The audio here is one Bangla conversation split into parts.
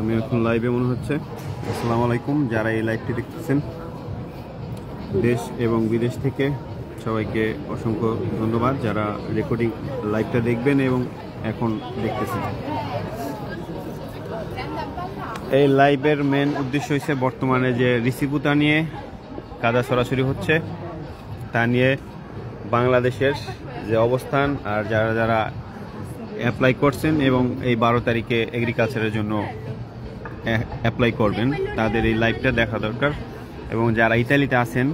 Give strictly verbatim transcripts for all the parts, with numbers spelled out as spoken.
আমি এখন লাইভে মনে হচ্ছে। আসসালামু আলাইকুম, যারা এই লাইভটি দেখতেছেন দেশ এবং বিদেশ থেকে সবাইকে অসংখ্য ধন্যবাদ, যারা রেকর্ডিং লাইভটা দেখবেন এবং এখন দেখতেছেন। এই লাইভের মেন উদ্দেশ্য হচ্ছে বর্তমানে যে রিসিপুতা নিয়ে কাদা সরাসরি হচ্ছে তা নিয়ে বাংলাদেশের যে অবস্থান, আর যারা যারা অ্যাপ্লাই করছেন এবং এই বারো তারিখে এগ্রিকালচারের জন্য অ্যাপ্লাই করবেন তাদের এই লাইভটা দেখা দরকার। এবং যারা ইতালিতে আছেন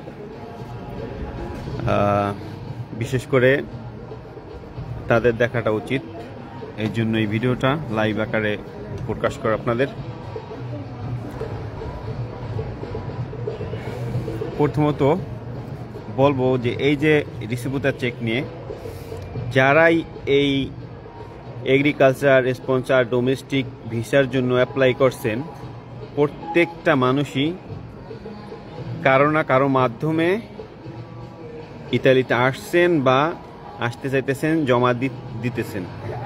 বিশেষ করে তাদের দেখাটা উচিত, এই জন্য এই ভিডিওটা লাইভ আকারে প্রকাশ করা আপনাদের। প্রথমত বলবো যে এই যে রিসিপুতা চেক নিয়ে যারাই এই এগ্রিকালচার স্পন্সর ডোমেস্টিক ভিসার জন্য অ্যাপ্লাই করছেন, প্রত্যেকটা মানুষই কারো না কারো মাধ্যমে ইতালিতে আসছেন বা আসতে চাইতেছেন, জমা দিতেছেন।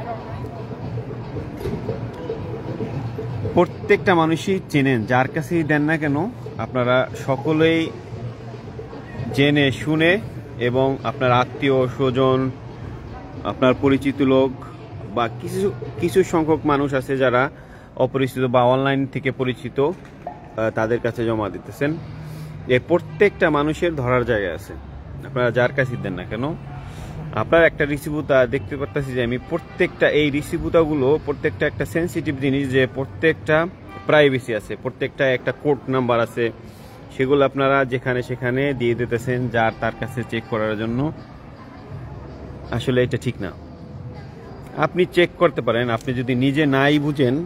প্রত্যেকটা মানুষই চেনেন, যার কাছেই দেন না কেন আপনারা সকলেই জেনে শুনে এবং আপনার আত্মীয় স্বজন, আপনার পরিচিত লোক বা কিছু কিছু সংখ্যক মানুষ আছে যারা অপরিচিত বা অনলাইন থেকে পরিচিত, তাদের কাছে জমা দিতেছেন। এই প্রত্যেকটা মানুষের ধরার জায়গা আছে, আপনারা যার কাছে দেন না কেন। আপনার একটা রিসিপুতা দেখতে পারতেছি যে আমি প্রত্যেকটা এই রিসিপুতাগুলো প্রত্যেকটা একটা সেন্সিটিভ জিনিস, যে প্রত্যেকটা প্রাইভেসি আছে, প্রত্যেকটা একটা কোড নাম্বার আছে, সেগুলো আপনারা যেখানে সেখানে দিয়ে দিতেছেন যার তার কাছে চেক করার জন্য। আসলে এটা ঠিক না। আপনি চেক করতে পারেন, আপনি যদি নিজে নাই বুঝেন,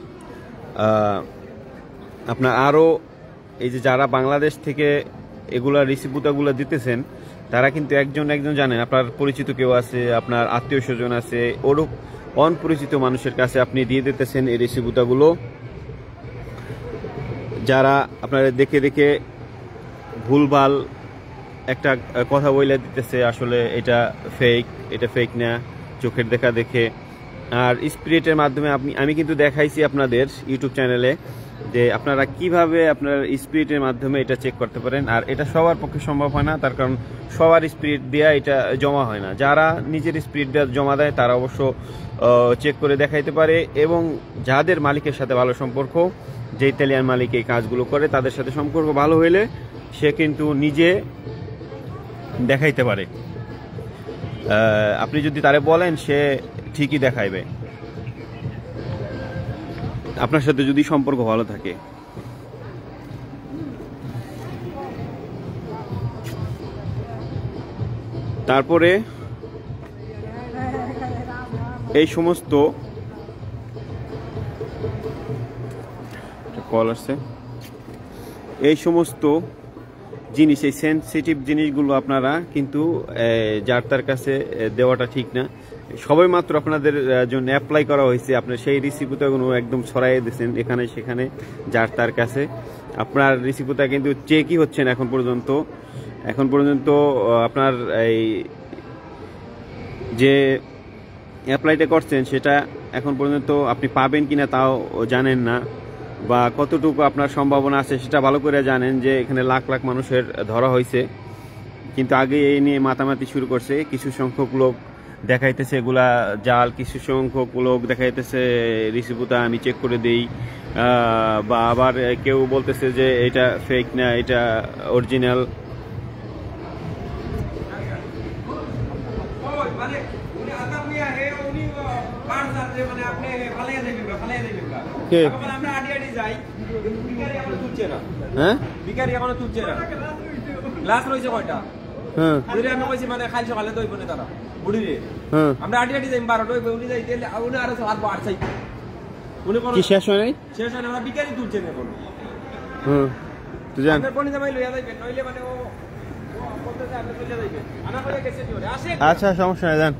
আপনার আরও এই যে যারা বাংলাদেশ থেকে এগুলা রিসিপুতাগুলো দিতেছেন তারা কিন্তু একজন একজন জানেন, আপনার পরিচিত কেউ আছে, আপনার আত্মীয় স্বজন আছে, ওরূপ অনপরিচিত মানুষের কাছে আপনি দিয়ে দিতেছেন এই রিসিপুতাগুলো, যারা আপনারা দেখে দেখে ভুলভাল একটা কথা বলে দিতেছে, আসলে এটা ফেক, এটা ফেক না, চোখের দেখা দেখে। আর স্পিরিটের মাধ্যমে আপনি আমি কিন্তু দেখাইছি আপনাদের ইউটিউব চ্যানেলে যে আপনারা কিভাবে আপনার স্পিরিটের মাধ্যমে এটা চেক করতে পারেন। আর এটা সবার পক্ষে সম্ভব হয় না, তার কারণ সবার স্পিরিট দেওয়া এটা জমা হয় না। যারা নিজের স্পিরিট দেওয়া জমা দেয় তারা অবশ্য চেক করে দেখাইতে পারে, এবং যাদের মালিকের সাথে ভালো সম্পর্ক, যে ইতালিয়ান মালিক এই কাজগুলো করে, তাদের সাথে সম্পর্ক ভালো হইলে সে কিন্তু নিজে দেখাইতে পারে। আপনি যদি তারে বলেন সে ঠিকই দেখাইবে, আপনার সাথে যদি সম্পর্ক ভালো থাকে। তারপরে এই সমস্ত কল আসছে, এই সমস্ত জিনিস, এই সেন্সিটিভ জিনিসগুলো আপনারা কিন্তু যার তার কাছে দেওয়াটা ঠিক না। সবাই মাত্র আপনাদের জন্য অ্যাপ্লাই করা হয়েছে, আপনার সেই রিসিপুতাগুলো একদম ছড়াইয়ে দিচ্ছেন এখানে সেখানে যার তার কাছে। আপনার রিসিপুতা কিন্তু চেকই হচ্ছে না এখন পর্যন্ত। এখন পর্যন্ত আপনার এই যে অ্যাপ্লাইটা করছেন সেটা এখন পর্যন্ত আপনি পাবেন কিনা তাও জানেন না, বা কতটুকু আপনার সম্ভাবনা আছে সেটা ভালো করে জানেন, যে এখানে লাখ লাখ মানুষের ধরা হয়েছে, কিন্তু আগে এই নিয়ে মাতামাতি শুরু করছে। কিছু সংখ্যক লোক দেখাইতেছে এগুলা জাল, কিছু সংখ্যক লোক দেখাইতেছে রিসিপুতা আমি চেক করে দেই, বা আবার কেউ বলতেছে যে এটা ফেক না, এটা অরিজিনাল। আচ্ছা, সমস্যা নেই, যান।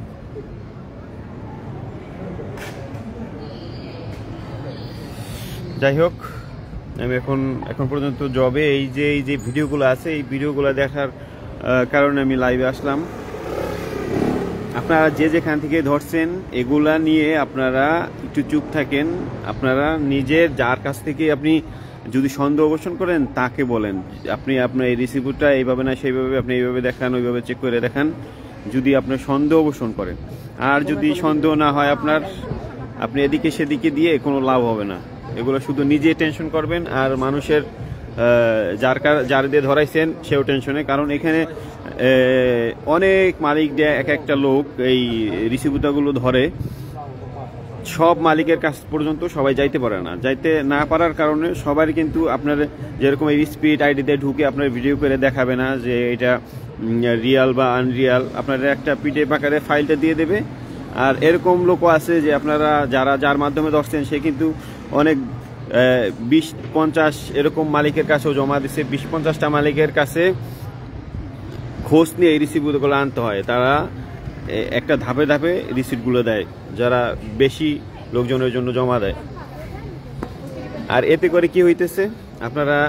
যাই হোক, আমি এখন এখন পর্যন্ত জবে এই যে এই যে ভিডিওগুলো আছে, এই ভিডিওগুলো দেখার কারণে আমি লাইভে আসলাম। আপনারা যে যেখান থেকে ধরছেন এগুলা নিয়ে আপনারা একটু চুপ থাকেন। আপনারা নিজের যার কাছ থেকে আপনি যদি সন্দেহ অবসান করেন তাকে বলেন আপনি আপনার এই রিসিপ্টটা এইভাবে না সেইভাবে আপনি এইভাবে দেখান, ওইভাবে চেক করে দেখান যদি আপনার সন্দেহ অবসান করেন। আর যদি সন্দেহ না হয় আপনার, আপনি এদিকে সেদিকে দিয়ে কোনো লাভ হবে না। এগুলো শুধু নিজে টেনশন করবেন আর মানুষের যার যার দিয়ে ধরাইছেন সেও টেনশনে। কারণ এখানে অনেক মালিক দিয়ে এক একটা লোক এই রিসিপ্টগুলো ধরে, সব মালিকের কাছ পর্যন্ত সবাই যাইতে পারে না। যাইতে না পারার কারণে সবাই কিন্তু আপনার যেরকম এই স্পিড আইডিতে ঢুকে আপনার ভিডিও করে দেখাবে না যে এটা রিয়াল বা আনরিয়াল, আপনার একটা পিডিএফ আকারে ফাইলটা দিয়ে দেবে। আর এরকম লোকও আছে যে আপনারা যারা যার মাধ্যমে ধরছেন সে কিন্তু অনেক বিশ পঞ্চাশ এরকম মালিকের কাছেও জমা দিচ্ছে, বিশ পঞ্চাশটা মালিকের কাছে খোঁজ নিয়ে এই রিসিপ্টগুলো আনতে হয়। তারা একটা ধাপে ধাপে রিসিপ্টগুলো দেয় যারা বেশি লোকজনের জন্য জমা দেয়। আর এতে করে কি হইতেছে, আপনারা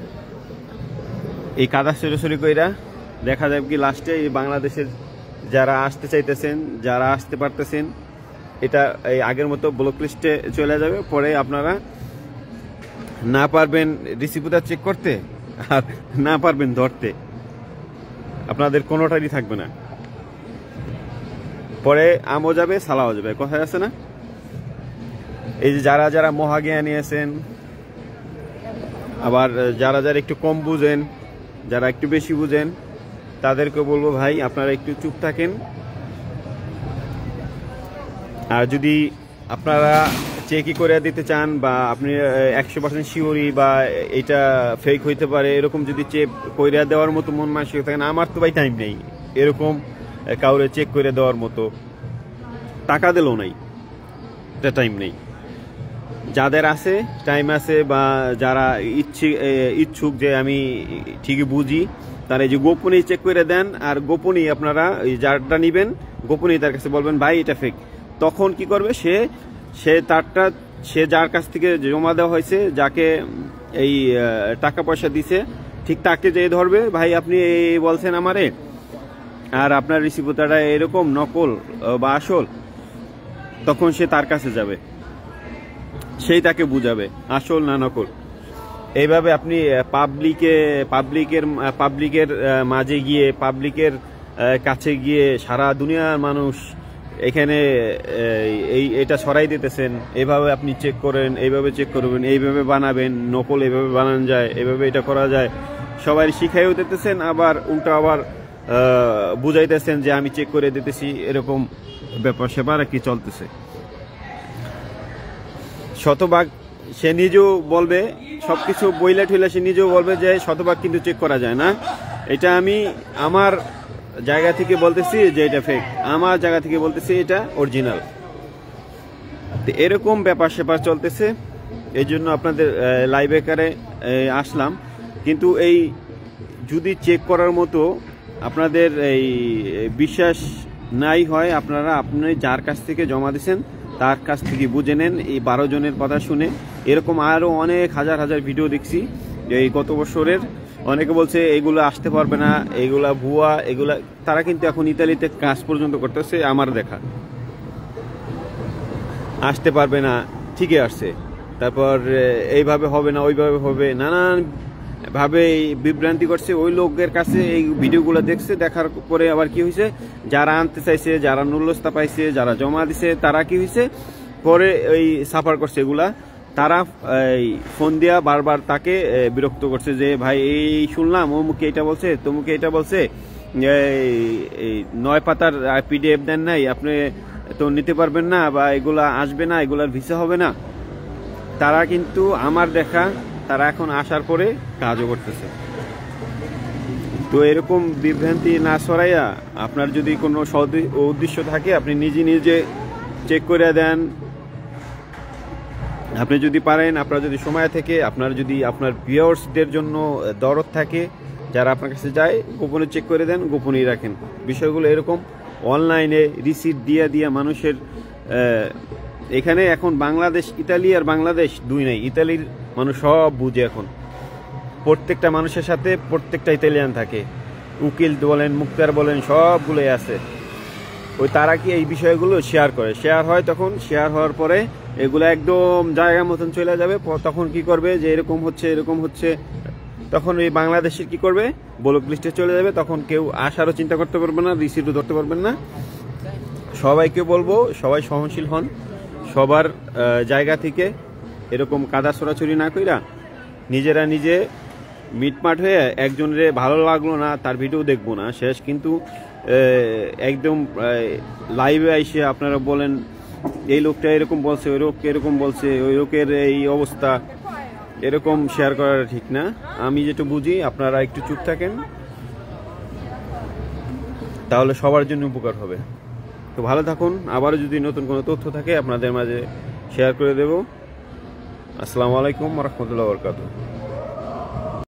এই কাদা সরাসরি কইরা দেখা যাবে কি লাস্টে এই বাংলাদেশের যারা আসতে চাইতেছেন, যারা আসতে পারতেছেন, এটা এই আগের মতো ব্লক লিস্টে চলে যাবে। পরে আপনারা না পারবেন রিসিপ্টটা চেক করতে আর না পারবেন ধরতে, আপনাদের কোনোটারই থাকবে না। পরে আমও যাবে সালাও যাবে, কথায় আছে না? এই যে যারা যারা মহাজ্ঞানী আছেন, আবার যারা যারা একটু কম বুঝেন, যারা একটু বেশি বুঝেন, তাদেরকে বলবো ভাই আপনারা একটু চুপ থাকেন। আর যদি আপনারা চেকই করে দিতে চান বা আপনি একশো পার্সেন্ট শিওরি বা এটা ফেক হইতে পারে এরকম যদি চেক করে দেওয়ার মতো মন মানসিক থাকেন, আমার তো ভাই টাইম নেই এরকম কাউরে চেক করে দেওয়ার মতো, টাকা দিলেও নাই, এটা টাইম নেই। যাদের আছে টাইম আছে বা যারা ইচ্ছুক ইচ্ছুক যে আমি ঠিকই বুঝি, তারা এই যে গোপনেই চেক করে দেন। আর গোপনেই আপনারা এই যারটা নেবেন গোপনেই তার কাছে বলবেন ভাই এটা ফেক। তখন কি করবে সে সে তারটা সে যার কাছ থেকে জমা দেওয়া হয়েছে, যাকে এই টাকা পয়সা দিছে, ঠিক তাকে যে ধরবে ভাই আপনি এই বলছেন আমারে, আর আপনার রিসিপ্টটা এরকম নকল বা আসল, তখন সে তার কাছে যাবে, সেই তাকে বুঝাবে আসল না নকল। এইভাবে আপনি পাবলিকে পাবলিকের পাবলিকের মাঝে গিয়ে পাবলিকের কাছে গিয়ে সারা দুনিয়ার মানুষ এখানে এই এটা ছড়াই দিতেছেন, এইভাবে আপনি চেক করেন, এইভাবে চেক করবেন, এইভাবে বানাবেন, নকল এইভাবে বানানো যায়, এইভাবে এটা করা যায়, সবাই শিখাইও দিতেছেন। আবার উল্টা আবার বুঝাইতেছেন যে আমি চেক করে দিতেছি, এরকম ব্যাপার স্যাপার কি চলতেছে। শতভাগ সে নিজেও বলবে, সবকিছু বইলা ঠইলা সে নিজেও বলবে যে শতভাগ কিন্তু চেক করা যায় না। এটা আমি আমার জায়গা থেকে বলতেছি যে এটা ফেক, আমার জায়গা থেকে বলতেছি এটা অরিজিনাল। এরকম ব্যাপার স্যাপার চলতেছে, এই জন্য আপনাদের লাইভ আকারে আসলাম। কিন্তু এই যদি চেক করার মতো আপনাদের এই বিশ্বাস নাই হয়, আপনারা আপনি যার কাছ থেকে জমা দিয়েছেন তার কাছ থেকে বুঝে নেন। এই বারো জনের কথা শুনে এরকম আরও অনেক হাজার হাজার ভিডিও দেখছি এই গত বছরের। অনেকে বলছে এগুলো আসতে পারবে না, এগুলা ভুয়া, এগুলা তারা কিন্তু এখন ইতালিতে কাজ পর্যন্ত করতেছে। আমার দেখা আসতে পারবে না, ঠিকই আসছে। তারপর এইভাবে হবে না, ওইভাবে হবে, নানান ভাবে বিভ্রান্তি করছে। ওই লোকের কাছে এই ভিডিওগুলো দেখছে, দেখার পরে আবার কি হয়েছে, যারা আনতে চাইছে, যারা নুল্লস্তা পাইছে, যারা জমা দিছে, তারা কি হয়েছে পরে ওই সাফার করছে এগুলা। তারা এই ফোন দিয়া বারবার তাকে বিরক্ত করছে যে ভাই এই শুনলাম অমুকে এটা বলছে, তমুকে এটা বলছে, এই নয় পাতার পিডিএফ দেন নাই, আপনি তো নিতে পারবেন না বা এগুলা আসবে না, এগুলার ভিসা হবে না। তারা কিন্তু আমার দেখা তারা এখন আসার পরে কাজও করতেছে। তো এরকম বিভ্রান্তি না ছড়াইয়া আপনার যদি কোনো উদ্দেশ্য থাকে আপনি নিজে নিজে চেক করে দেন। আপনি যদি পারেন, আপনার যদি সময় থেকে, আপনার যদি আপনার ভিউয়ার্সদের জন্য দরদ থাকে, যারা আপনার কাছে যায়, গোপনে চেক করে দেন, গোপনেই রাখেন। বিষয়গুলো এরকম অনলাইনে রিসিট দিয়ে দিয়ে মানুষের এখানে এখন বাংলাদেশ, ইতালি আর বাংলাদেশ দুই নাই। ইতালির মানুষ সব বুঝে, এখন প্রত্যেকটা মানুষের সাথে প্রত্যেকটা ইতালিয়ান থাকে, উকিল বলেন, মুক্তার বলেন, সবগুলোই আছে। ওই তারা কি এই বিষয়গুলো শেয়ার করে, শেয়ার হয়, তখন শেয়ার হওয়ার পরে এগুলো একদম জায়গা মতন চলে যাবে। তখন কি করবে যে এরকম হচ্ছে এরকম হচ্ছে, তখন এই বাংলাদেশের কি করবে ব্লক লিস্টে চলে যাবে। তখন কেউ আসারও চিন্তা করতে পারবে না, রিসিভও ধরতে পারবেন না। সবাইকে বলবো সবাই সহনশীল হন, সবার জায়গা থেকে এরকম কাদা ছড়াছড়ি না কইরা নিজেরা নিজে মিটমাট হয়ে একজনের ভালো লাগলো না তার ভিডিও দেখবো না শেষ, কিন্তু একদম লাইভে আইসে আপনারা বলেন এই লোকটা এরকম বলছে, ওই লোক এরকম বলছে, ওই লোকের এই অবস্থা, এরকম শেয়ার করাটা ঠিক না। আমি যেটা বুঝি আপনারা একটু চুপ থাকেন, তাহলে সবার জন্য উপকার হবে। তো ভালো থাকুন, আবারও যদি নতুন কোনো তথ্য থাকে আপনাদের মাঝে শেয়ার করে দেব। আসসালামু আলাইকুম ওয়া রাহমাতুল্লাহি ওয়া বারাকাতুহু।